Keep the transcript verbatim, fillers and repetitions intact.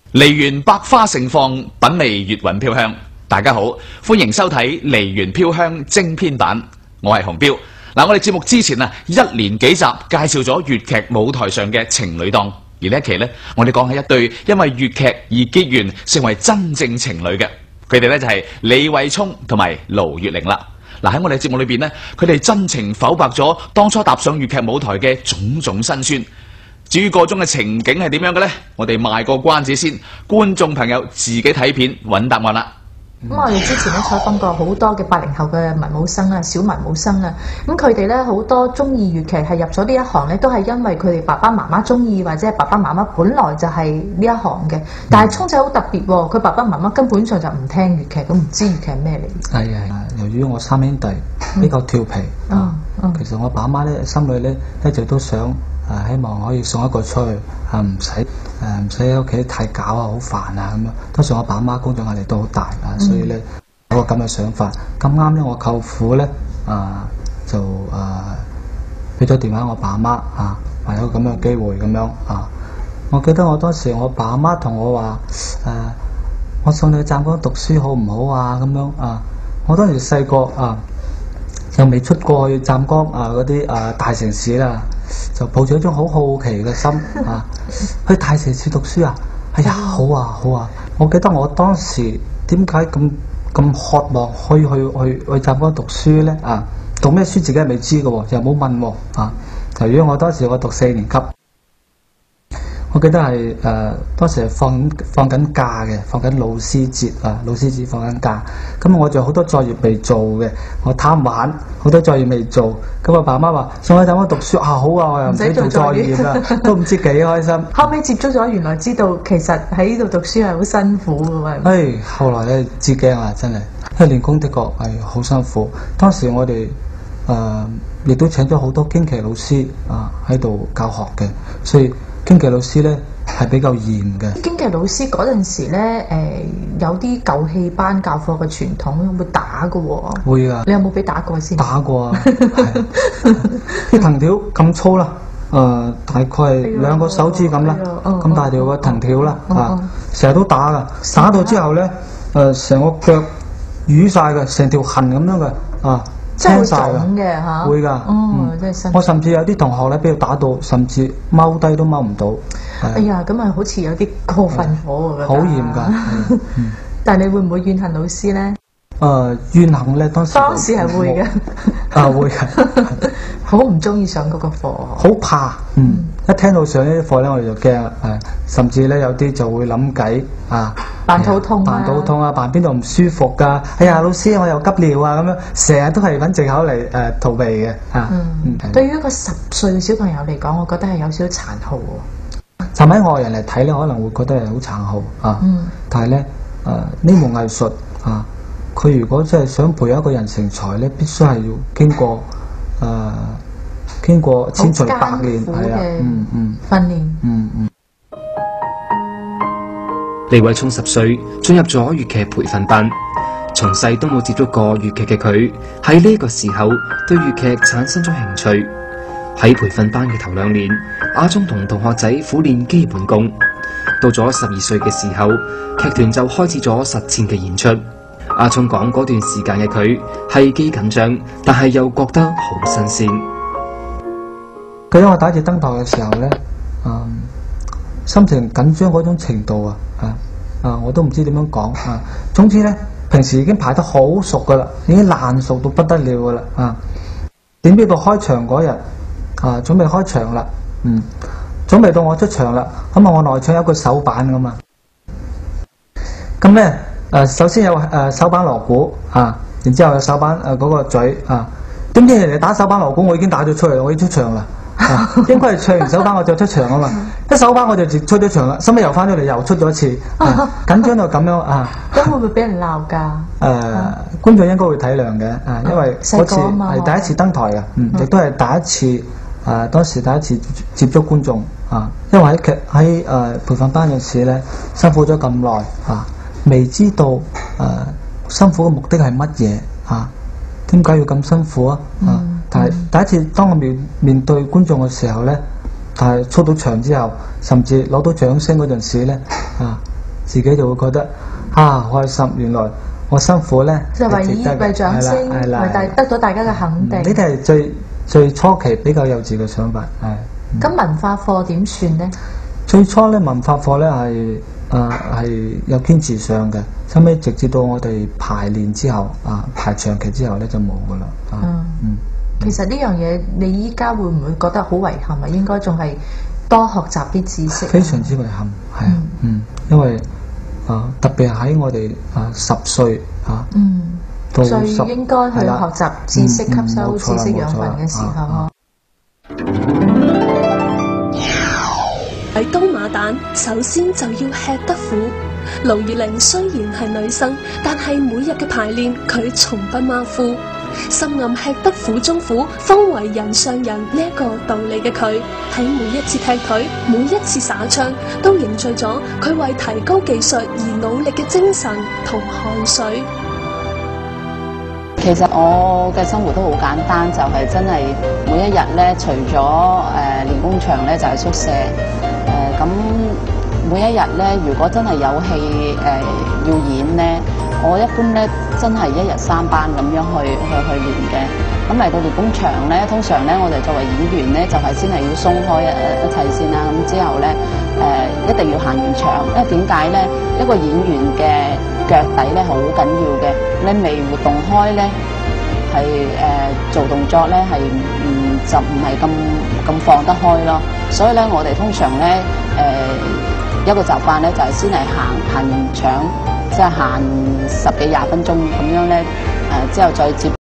梨園百花盛放，品味粵韻飄香。大家好，歡迎收睇梨園飄香精編版，我係洪彪。嗱，我哋節目之前啊，一連幾集介紹咗粵劇舞台上嘅情侶檔，而呢一期呢，我哋講係一對因為粵劇而結緣，成為真正情侶嘅。佢哋呢就係李偉聰同埋盧月玲啦。嗱，喺我哋節目裏邊呢，佢哋真情剖白咗當初踏上粵劇舞台嘅種種辛酸。至於個中嘅情景係點樣嘅呢？我哋賣個關子先，觀眾朋友自己睇片揾答案啦。 咁、嗯、我哋之前咧採訪過好多嘅八零後嘅文武生啊、小文武生啊，咁佢哋咧好多中意粵劇係入咗呢一行咧，都係因為佢哋爸爸媽媽中意，或者係爸爸媽媽本來就係呢一行嘅。但係聰仔好特別喎，佢爸爸媽媽根本上就唔聽粵劇，咁唔知粵劇係咩嚟。係啊，由於我三兄弟比較調皮， 嗯啊嗯、 其實我爸媽咧心裏咧一直都想。啊！希望可以送一個出去，啊唔使誒唔使喺屋企太搞啊，好煩啊咁樣。當時我爸媽工作壓力都好大啊，所以咧有個咁嘅想法。咁啱咧，我舅父咧啊就啊俾咗電話我爸媽啊，話有個咁嘅機會咁樣啊。我記得我當時我爸媽同我話誒、啊，我送你去湛江讀書好唔好啊？咁樣啊，我當時細個啊，又未出過去湛江啊嗰啲啊大城市啦。就抱住一種好好奇嘅心啊，去大城市讀書啊！哎呀，好啊好啊！我記得我當時點解咁咁渴望可以去去去湛江讀書咧？啊，讀咩書自己係未知嘅喎，又冇問喎啊！由於我當時我讀四年級。我記得係誒、呃、當時係放放緊假嘅，放緊老師節啊，老師節放緊假。咁我就好多作業未做嘅，我貪玩，好多作業未做。咁我爸媽話送去湛江讀書啊，好啊，我又唔使做作業啦，都唔知幾開心。 後尾接觸咗，原來知道其實喺呢度讀書係好辛苦嘅喎。 誒，後來咧知驚啦，真係，因為練功的確係好辛苦。當時我哋誒亦都請咗好多京劇老師啊喺度教學嘅，所以。京劇老師咧係比較嚴嘅。京劇老師嗰陣時咧，誒、呃、有啲舊戲班教課嘅傳統，會打嘅喎、哦。會啊！你有冇俾打過先？打過啊！啲藤條咁粗啦，誒、呃、大概係兩個手指咁啦，咁、哎、大條嘅藤條啦，啊，成日、啊、都打噶，打到之後咧，誒、呃、成個腳瘀晒嘅，成條痕咁樣嘅，啊。 真係腫嘅嚇， 會㗎， 哦，真係辛苦。 我甚至有啲同學咧，俾佢打到，甚至踎低都踎唔到。 哎呀，咁啊，好似有啲過分火喎， 好嚴㗎。 但係你會唔會怨恨老師咧？ 誒，怨恨咧，當時當時係會嘅。 啊，會嘅。 好唔中意上嗰個課。 好怕，嗯，一聽到上呢啲課咧，我哋就驚啦，誒，甚至咧有啲就會諗計啊。 扮肚痛啊！ 扮肚痛啊！扮邊度唔舒服噶、啊？哎呀，老師我又急尿啊！咁樣成日都係揾藉口嚟誒、呃、逃避嘅嚇。嗯嗯、對於一個十歲嘅小朋友嚟講，我覺得係有少少殘酷喎。 站喺外人嚟睇咧，可能會覺得係好殘酷啊。嗯、但係咧誒呢門藝術啊，佢如果真係想培養一個人成才咧，必須係要經過誒、呃、經過千錘百煉係啊，嗯嗯訓練嗯嗯。 李偉聰十歲進入咗粵劇培訓班，從細都冇接觸過粵劇嘅佢，喺呢個時候對粵劇產生咗興趣。喺培訓班嘅頭兩年，阿聰同同學仔苦練基本功。到咗十二歲嘅時候，劇團就開始咗實戰嘅演出。阿聰講嗰段時間嘅佢係既緊張，但係又覺得好新鮮。 記得我第一次登台嘅時候咧，嗯。心情緊張嗰種程度啊，啊啊，我都唔知點樣講啊。總之咧，平時已經排得好熟噶啦，已經爛熟到不得了噶啦啊。點知到開場嗰日啊，準備開場啦，嗯，準備到我出場啦，咁啊，我內唱有個手板噶嘛。咁咧誒，首先有誒、呃、手板鑼鼓啊，然之後有手板誒嗰、呃那個嘴啊。點知人哋打手板鑼鼓，我已經打咗出嚟，我已經出場啦。啊、應該係唱完手板我就出場啊嘛，一手板我就出咗場啦，收尾又翻咗嚟又出咗一次，啊、緊張到咁樣啊！ 咁會唔會俾人鬧㗎？誒、 呃，啊、觀眾應該會體諒嘅，啊，因為嗰次係第一次登台嘅，嗯，亦都係第一次，誒、呃，當時第一次接觸觀眾啊，因為喺劇喺誒培訓班嗰時咧，辛苦咗咁耐啊，未知道誒、呃、辛苦嘅目的係乜嘢啊？點解要咁辛苦啊？啊！嗯但係第一次當我面面對觀眾嘅時候咧，但係出到場之後，甚至攞到掌聲嗰陣時咧，啊， 自己就會覺得啊開心，原來我辛苦咧就為係值得嘅為掌聲， 係啦為大得到大家嘅肯定。 呢啲係最最初期比較幼稚嘅想法，係。 咁、嗯、文化課點算呢？ 最初咧文化課咧係誒係有堅持上嘅，後尾直至到我哋排練之後啊排長期之後咧就冇噶啦。啊、嗯嗯。 其實呢樣嘢你依家會唔會覺得好遺憾啊？應該仲係多學習啲知識。 非常之遺憾，係啊，嗯，因為啊特別喺我哋啊十歲啊，嗯，到最應該去學習知識、吸收知識養分嘅時候。 喺東馬蛋，首先就要吃得苦。盧月玲雖然係女生，但係每日嘅排練，佢從不馬虎。深諳吃得苦中苦，方為人上人呢一個道理嘅佢，喺每一次踢腿、每一次耍槍，都凝聚咗佢為提高技術而努力嘅精神同汗水。 其實我嘅生活都好簡單，就係、是、真係每一日咧，除咗誒、呃、練功場咧，就係、是、宿舍。誒、呃、咁每一日咧，如果真係有戲誒、呃、要演咧，我一般咧真係一日三班咁樣去去去練嘅。咁嚟到練功場咧，通常咧我哋作為演員咧，就係、是、先係要鬆開一一切先啦。咁之後咧誒、呃、一定要行完場，因為點解咧？一個演員嘅腳底咧好緊要嘅，你未活動開咧，係誒、呃、做動作咧係唔就唔係咁咁放得開咯。所以咧，我哋通常咧誒、呃、一個習慣咧就係、是、先係行行完場，即係行十幾廿分鐘咁樣咧，誒、呃、之後再接。